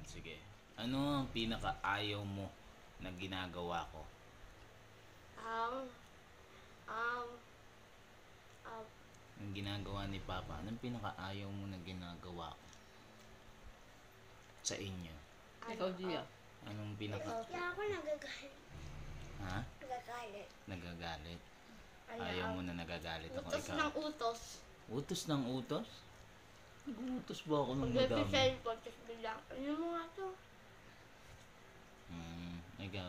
Sige. Ano ang pinaka-ayaw mo na ginagawa ko? Um, um, Ang ginagawa ni Papa, anong pinaka-ayaw mo na ginagawa ko? Sa inyo. Ikaw, Gia. Anong pinaka... Kaya ako nagagalit. Ha? Nagagalit. Nagagalit. Ano, Ayaw mo na nagagalit ako. Utos Ikaw. ng utos. Utos ng utos? Nag-utos ba ako ng Pag madami? cellphone, tapos bilang, ano mo nga to? Ikaw.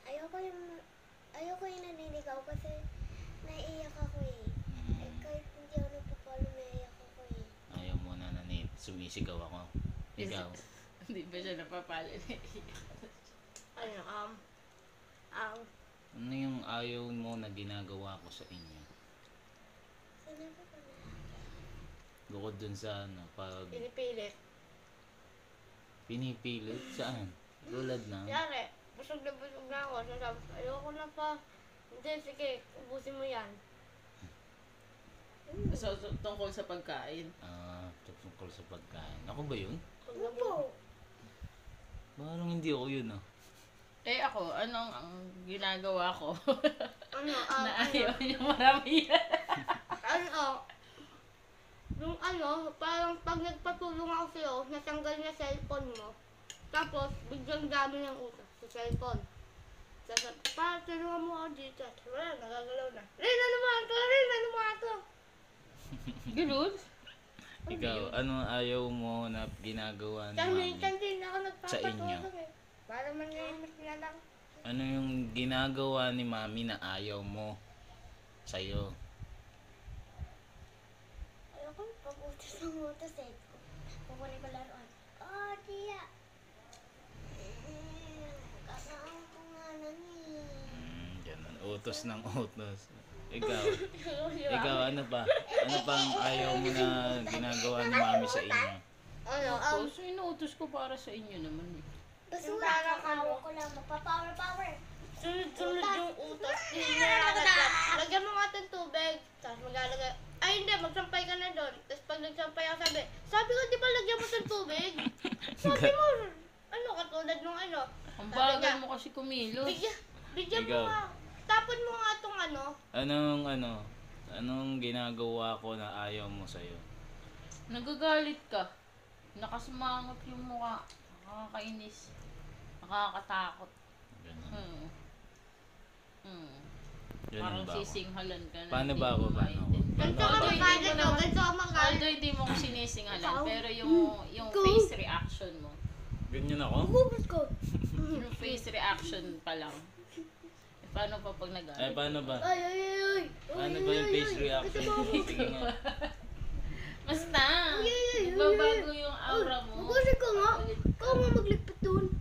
Ayoko yung naniligaw kasi naiiyak ako eh. Kahit hindi ako nagpapalo, naiiyak ako eh. Ayaw mo na sumisigaw ako. Ikaw. Hindi ba siya napapalo? Ano yung ayaw mo na ginagawa ko sa inyo? Sinabi ko na. Bukod dun sa ano, pag Pinipilit. pinipilit, saan? Tulad na. Yari, busog na ako. Sabi ko, ayoko na pa. Hindi, sige, ubusin mo yan. So, tungkol sa pagkain. Tungkol sa pagkain. Ako ba yun? Opo. Parang hindi ako yun Eh ako, anong ang ginagawa ko? Ano, na ayaw niyo marami yan. Parang pag nagpatulong ako sa'yo, natanggal na cellphone mo. Tapos, biglang dami ng utos sa cellphone. Tapos, tulungan mo ako dito. Wala, nagagalaw na. Rin, ano mo ito? Ganun? Ikaw, ano ayaw mo na ginagawa ni Mami? Hindi na ako Sa inyo. nagpapatulong eh. Para manahimik na lang. Ano yung ginagawa ni Mami na ayaw mo sa'yo? Ayoko pag-utos ng utos eh. Kukunin ko laruan. Oh, tiya. Kasama ko nga lang eh. Ganun. Utos ng utos. Ikaw, ano pa? Ano pa ang ayaw mo na ginagawa ni Mami sa inyo? So, inuutos ko para sa inyo naman eh. Basura, hawak ko lang. Magpa-power. Sunod-sunod yung utos. Lagyan mo nga ng tubig. Tapos maglalagay. Ay hindi, magsampay ka na doon. Tapos pag nagsampay ako sabi ko di ba lagyan mo ng tubig? Sabi mo, katulad nung Ang bagal mo kasi kumilos. Bigyan mo Ikaw. nga. Tapon mo nga itong Anong ginagawa ko na ayaw mo sa'yo? Nagagalit ka. Nakasumangot yung mukha. Nakakainis. Nakakatakot. Ganun. Ganun Parang ba ako? sisinghalan ka na. Paano hindi ba ako? mo Paano? maintindihan. Ganito ka Although hindi magalit mo o, naman- ganito ka magalit. Although hindi mo ko sinisinghalan, Ikaw? pero yung face reaction mo, Ganyan ako? Bubus ko. yung face reaction pa lang. Paano pa pag nagalit? Paano ba? Ay. Paano ba yung face reaction? Sige nga. Basta, nagbabago yung aura mo. Bubusin ko nga. Ikaw mo magligpit doon.